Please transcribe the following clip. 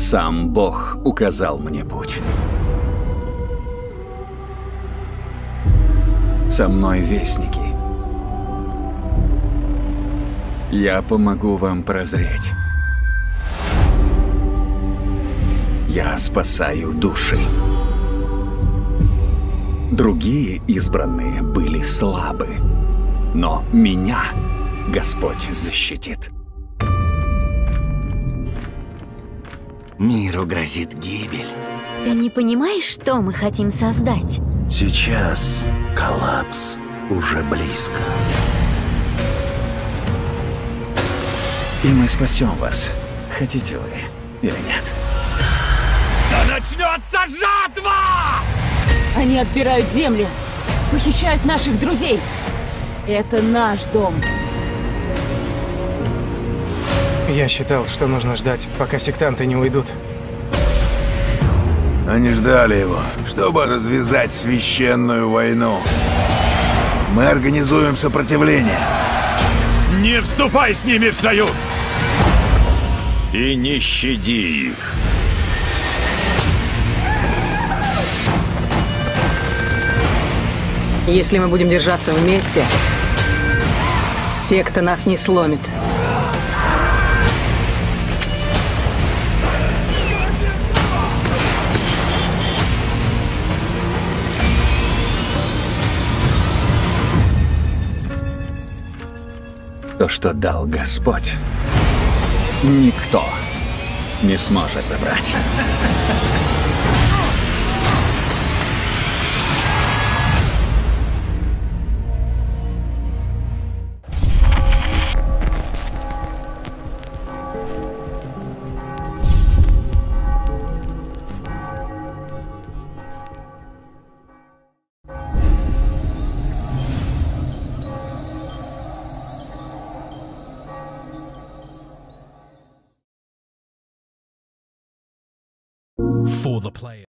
Сам Бог указал мне путь. Со мной вестники. Я помогу вам прозреть. Я спасаю души. Другие избранные были слабы, но меня Господь защитит. Миру грозит гибель. Ты не понимаешь, что мы хотим создать? Сейчас коллапс уже близко. И мы спасем вас. Хотите вы или нет? Да начнется жатва! Они отбирают земли, похищают наших друзей. Это наш дом. Я считал, что нужно ждать, пока сектанты не уйдут. Они ждали его, чтобы развязать священную войну. Мы организуем сопротивление. Не вступай с ними в союз! И не щади их. Если мы будем держаться вместе, секта нас не сломит. То, что дал Господь, никто не сможет забрать. For the player.